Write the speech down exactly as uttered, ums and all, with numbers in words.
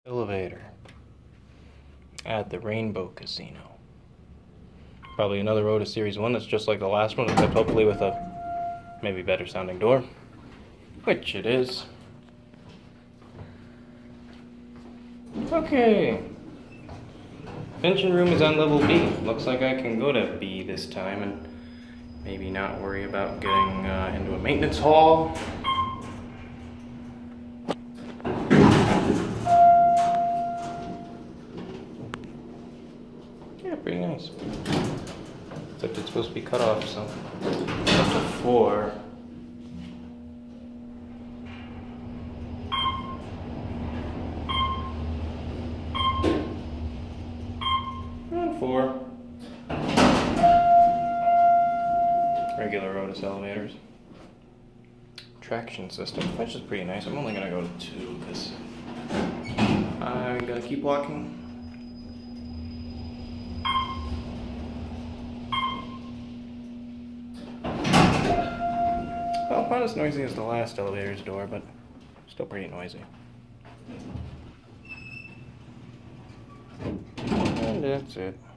Elevator at the Rainbow Casino. Probably another Otis Series one that's just like the last one, except hopefully with a maybe better sounding door, which it is. Okay, pension room is on level B. Looks like I can go to B this time and maybe not worry about getting uh, into a maintenance hall. Yeah, pretty nice. Except it's supposed to be cut off, so up to four. And four. Regular Otis elevators. Traction system, which is pretty nice. I'm only gonna go to two because I'm gonna keep walking. Well, not as noisy as the last elevator's door, but still pretty noisy. And that's it.